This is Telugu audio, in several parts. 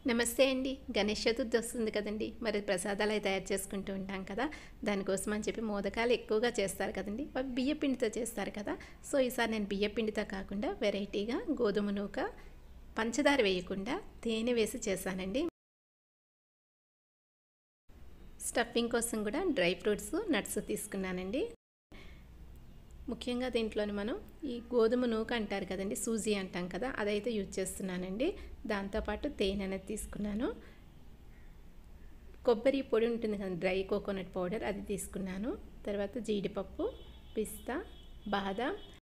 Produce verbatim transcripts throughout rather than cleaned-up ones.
నమస్తే అండి. గణేష్ చతుర్థి వస్తుంది కదండీ! మరి ప్రసాదాలు అయి తయారు చేసుకుంటూ ఉంటాం కదా! దానికోసం అని చెప్పి మోదకాలు ఎక్కువగా చేస్తారు కదండీ! అవి బియ్య పిండితో చేస్తారు కదా! సో, ఈసారి నేను బియ్య పిండితో కాకుండా వెరైటీగా గోధుమ నూక, పంచదార వేయకుండా తేనె వేసి చేశానండి. స్టఫింగ్ కోసం కూడా డ్రై ఫ్రూట్స్, నట్స్ తీసుకున్నానండి. ముఖ్యంగా దీంట్లోని మనం ఈ గోధుమ నూక అంటారు కదండి, సూజీ అంటాం కదా, అదైతే యూజ్ చేస్తున్నానండి. దాంతోపాటు తేనె అనేది తీసుకున్నాను. కొబ్బరి పొడి ఉంటుంది కదా, డ్రై కోకోనట్ పౌడర్, అది తీసుకున్నాను. తర్వాత జీడిపప్పు, పిస్తా, బాదం,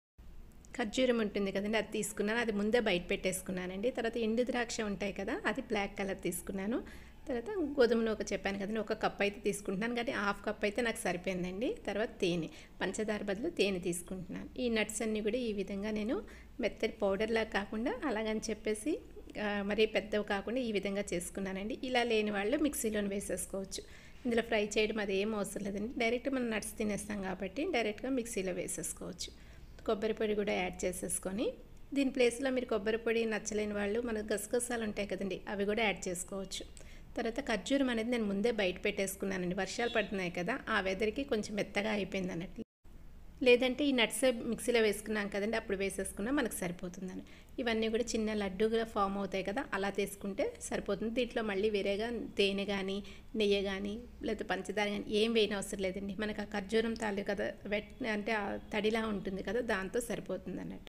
ఖర్జూరం ఉంటుంది కదండి, అది తీసుకున్నాను. అది ముందే బయట పెట్టేసుకున్నానండి. తర్వాత ఎండు ద్రాక్ష ఉంటాయి కదా, అది బ్లాక్ కలర్ తీసుకున్నాను. తర్వాత గోధుమ నూక చెప్పాను కదండి, ఒక కప్ అయితే తీసుకుంటున్నాను, కానీ హాఫ్ కప్ అయితే నాకు సరిపోయిందండి. తర్వాత తేనె, పంచదార బదులు తేనె తీసుకుంటున్నాను. ఈ నట్స్ అన్నీ కూడా ఈ విధంగా నేను మెత్తటి పౌడర్లా కాకుండా అలాగని చెప్పేసి మరీ పెద్దవి కాకుండా ఈ విధంగా చేసుకున్నానండి. ఇలా లేని వాళ్ళు మిక్సీలోని వేసేసుకోవచ్చు. ఇందులో ఫ్రై చేయడం అది ఏం అవసరం లేదండి. డైరెక్ట్ మనం నట్స్ తినేస్తాం కాబట్టి డైరెక్ట్గా మిక్సీలో వేసేసుకోవచ్చు. కొబ్బరి పొడి కూడా యాడ్ చేసేసుకొని, దీని ప్లేస్లో మీరు కొబ్బరి పొడి నచ్చలేని వాళ్ళు మన గసగసాలు ఉంటాయి కదండి, అవి కూడా యాడ్ చేసుకోవచ్చు. తర్వాత ఖర్జూరం అనేది నేను ముందే బయట పెట్టేసుకున్నానండి. వర్షాలు పడుతున్నాయి కదా, ఆ వెదర్కి కొంచెం మెత్తగా అయిపోయింది అన్నట్లు. లేదంటే ఈ నట్స్ మిక్సీలో వేసుకున్నాం కదండి, అప్పుడు వేసేసుకున్నా మనకు సరిపోతుందని. ఇవన్నీ కూడా చిన్న లడ్డూగా ఫామ్ అవుతాయి కదా, అలా తీసుకుంటే సరిపోతుంది. దీంట్లో మళ్ళీ వేరేగా తేనె కానీ, నెయ్యి కానీ, లేకపోతే పంచదార కానీ ఏం వేయని అవసరం లేదండి. మనకు ఆ ఖర్జూరం తాలు కదా, వెట్ అంటే ఆ తడిలా ఉంటుంది కదా, దాంతో సరిపోతుంది అన్నట్టు.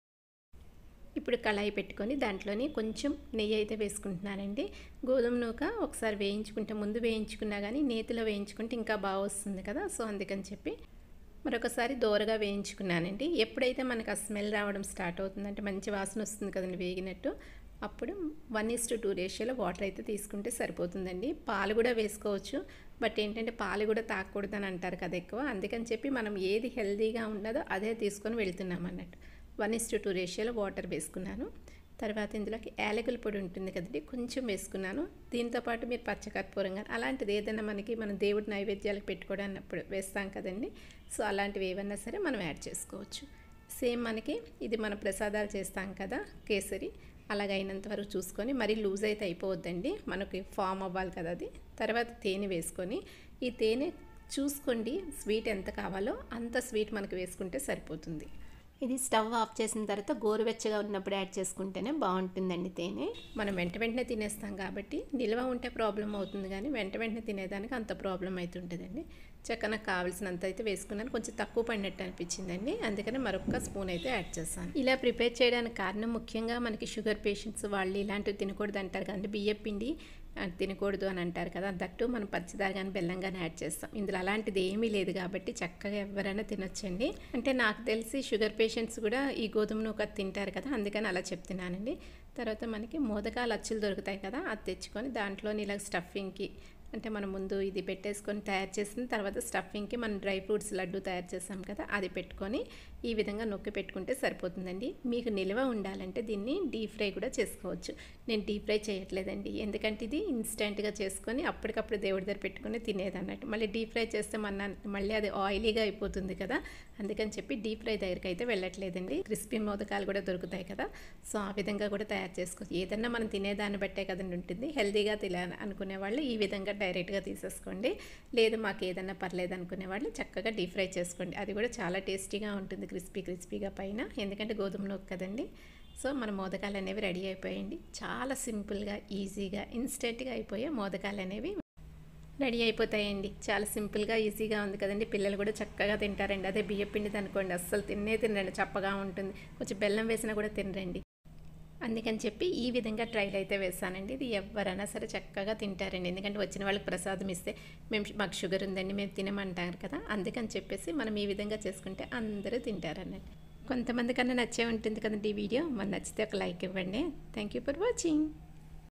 ఇప్పుడు కళాయి పెట్టుకొని దాంట్లోని కొంచెం నెయ్యి అయితే వేసుకుంటున్నానండి. గోధుమ నూక ఒకసారి వేయించుకుంటే, ముందు వేయించుకున్నా కానీ నేతిలో వేయించుకుంటే ఇంకా బాగా వస్తుంది కదా, సో అందుకని చెప్పి మరొకసారి దోరగా వేయించుకున్నానండి. ఎప్పుడైతే మనకు ఆ స్మెల్ రావడం స్టార్ట్ అవుతుందంటే మంచి వాసన వస్తుంది కదండి వేగినట్టు, అప్పుడు వన్ ఈస్ టు టూ రేషియోలో వాటర్ అయితే తీసుకుంటే సరిపోతుందండి. పాలు కూడా వేసుకోవచ్చు, బట్ ఏంటంటే పాలు కూడా తాగకూడదని అంటారు కదా ఎక్కువ, అందుకని చెప్పి మనం ఏది హెల్తీగా ఉండదో అదే తీసుకొని వెళ్తున్నాం అన్నట్టు. వన్ ఇస్ టు టూ రేషియోలో వాటర్ వేసుకున్నాను. తర్వాత ఇందులోకి యాలకుల పొడి ఉంటుంది కదండి, కొంచెం వేసుకున్నాను. దీంతోపాటు మీరు పచ్చకర్పూరం కానీ అలాంటిది ఏదైనా మనకి మనం దేవుడి నైవేద్యాలకు పెట్టుకోవడానికి వేస్తాం కదండి, సో అలాంటివి ఏవన్నా సరే మనం యాడ్ చేసుకోవచ్చు. సేమ్ మనకి ఇది మన ప్రసాదాలు చేస్తాం కదా కేసరి, అలాగైనంత వరకు చూసుకొని, మరీ లూజ్ అయితే అయిపోవద్దండి, మనకి ఫామ్ అవ్వాలి కదా అది. తర్వాత తేనె వేసుకొని, ఈ తేనె చూసుకోండి స్వీట్ ఎంత కావాలో అంత స్వీట్ మనకు వేసుకుంటే సరిపోతుంది. ఇది స్టవ్ ఆఫ్ చేసిన తర్వాత గోరువెచ్చగా ఉన్నప్పుడు యాడ్ చేసుకుంటేనే బాగుంటుందండి తేనె. మనం వెంట వెంటనే తినేస్తాం కాబట్టి నిల్వ ఉంటే ప్రాబ్లం అవుతుంది, కానీ వెంట వెంటనే తినేదానికి అంత ప్రాబ్లం అవుతుంటుందండి. చక్కగా నాకు కావాల్సినంత అయితే వేసుకున్నాను. కొంచెం తక్కువ పడినట్టు అనిపించిందండి, అందుకని మరొక స్పూన్ అయితే యాడ్ చేస్తాను. ఇలా ప్రిపేర్ చేయడానికి కారణం ముఖ్యంగా మనకి షుగర్ పేషెంట్స్ వాళ్ళు ఇలాంటివి తినకూడదు అంటారు కదండి, బియ్యం పిండి తినకూడదు అని అంటారు కదా, దట్టు మనం పంచదార కానీ బెల్లం కానీ యాడ్ చేస్తాం. ఇందులో అలాంటిది ఏమీ లేదు కాబట్టి చక్కగా ఎవరైనా తినొచ్చండి. అంటే నాకు తెలిసి షుగర్ పేషెంట్స్ కూడా ఈ గోధుమ నూక తింటారు కదా, అందుకని అలా చెప్తున్నానండి. తర్వాత మనకి మోదకాలు అచ్చులు దొరుకుతాయి కదా, అది తెచ్చుకొని దాంట్లోని ఇలా స్టఫింగ్కి, అంటే మనం ముందు ఇది పెట్టేసుకొని తయారు చేసిన తర్వాత స్టఫింగ్కి మనం డ్రై ఫ్రూట్స్ లడ్డు తయారు చేసాం కదా, అది పెట్టుకొని ఈ విధంగా నొక్కి పెట్టుకుంటే సరిపోతుందండి. మీకు నిల్వ ఉండాలంటే దీన్ని డీప్ ఫ్రై కూడా చేసుకోవచ్చు. నేను డీప్ ఫ్రై చేయట్లేదండి, ఎందుకంటే ఇది ఇన్స్టెంట్గా చేసుకొని అప్పటికప్పుడు దేవుడి దగ్గర పెట్టుకొని తినేది అన్నట్టు. మళ్ళీ డీప్ ఫ్రై చేస్తే మన మళ్ళీ అది ఆయిలీగా అయిపోతుంది కదా, అందుకని చెప్పి డీప్ ఫ్రై దగ్గరికి అయితే వెళ్ళట్లేదండి. క్రిస్పీ మోదకాలు కూడా దొరుకుతాయి కదా, సో ఆ విధంగా కూడా తయారు చేసుకోవచ్చు. ఏదన్నా మనం తినేదాన్ని బట్టే కదండి ఉంటుంది. హెల్తీగా తినాలి అనుకునే వాళ్ళు ఈ విధంగా డైరెక్ట్గా తీసేసుకోండి. లేదు మాకు ఏదన్నా పర్లేదు అనుకునే వాళ్ళు చక్కగా డీప్ ఫ్రై చేసుకోండి, అది కూడా చాలా టేస్టీగా ఉంటుంది, క్రిస్పీ క్రిస్పీగా పైన, ఎందుకంటే గోధుమ నూక కదండి. సో మన మోదకాలు అనేవి రెడీ అయిపోయాయండి. చాలా సింపుల్గా, ఈజీగా, ఇన్స్టెంట్గా అయిపోయే మోదకాలు అనేవి రెడీ అయిపోతాయండి. చాలా సింపుల్గా, ఈజీగా ఉంది కదండి. పిల్లలు కూడా చక్కగా తింటారండి. అదే బియ్యం పిండిది అనుకోండి అస్సలు తిన్నే తినరండి, చప్పగా ఉంటుంది. కొంచెం బెల్లం వేసినా కూడా తినరండి. అందుకని చెప్పి ఈ విధంగా ట్రైల్ అయితే వేసానండి. ఇది ఎవరైనా సరే చక్కగా తింటారండి, ఎందుకంటే వచ్చిన వాళ్ళకి ప్రసాదం ఇస్తే మేము మాకు షుగర్ ఉందండి మేము తినమంటారు కదా, అందుకని చెప్పేసి మనం ఈ విధంగా చేసుకుంటే అందరూ తింటారన్నట్టు. కొంతమంది కన్నా నచ్చే ఉంటుంది కదండి ఈ వీడియో. మరి నచ్చితే ఒక లైక్ ఇవ్వండి. Thank you for watching.